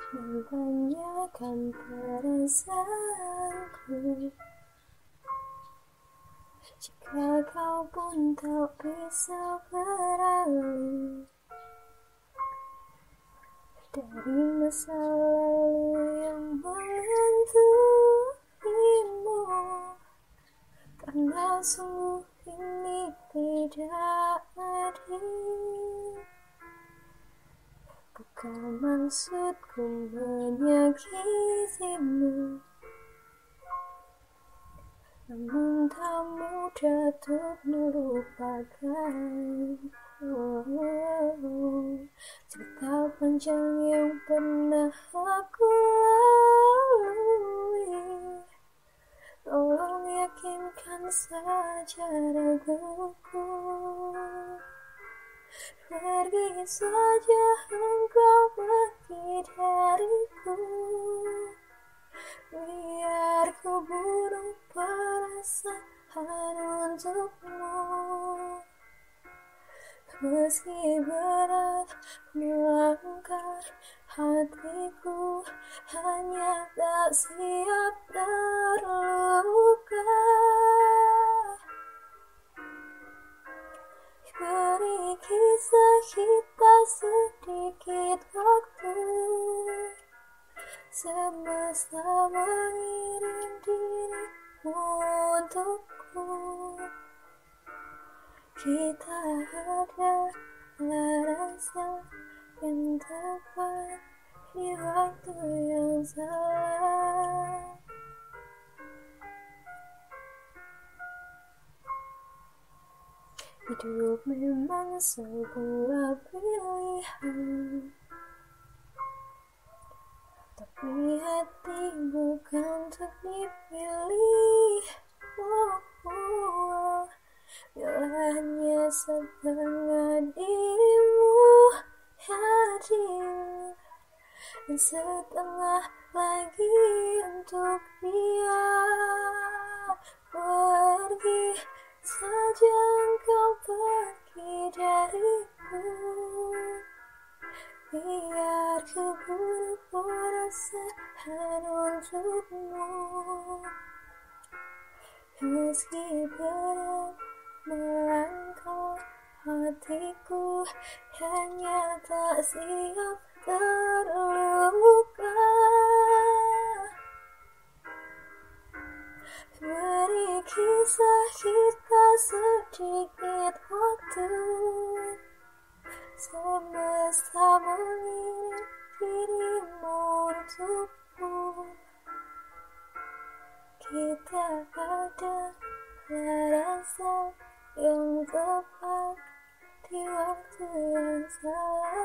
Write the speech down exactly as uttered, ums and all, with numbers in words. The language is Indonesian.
Membanyakan perasaanku. Jika kau pun tak bisa beralih dari masa lalu yang menghantuimu, karena sungguh ini tidak adil. Bukan maksudku menyakitimu, namun tak mudah untuk melupakan. Oh, oh, oh. Cerita panjang yang pernah aku lalui, tolong yakinkan saja raguku. Pergi saja engkau, pergi dariku, biar ku bunuh perasaan untukmu. Meski berat melangkah, hatiku hanya tak siap terluka. Beri kisah kita sedikit waktu, semesta mengirim dirimu untukku. Kita adalah rasa yang tepat di waktu yang salah. Hidup memang sebuah pilihan, tapi hati bukan untuk dipilih. Oh, oh. Bila hanya setengah dirimu hadir, dan setengah lagi untuk dia. Pergi saja engkau, pergi dariku, biar ku bunuh perasaan untukmu. Meski berat melangkah, hatiku hanya tak siap terluka. Beri kisah kita sedikit waktu, semesta mengirim dirimu untukmu. Kita ada rasa yang tepat di waktu yang salah.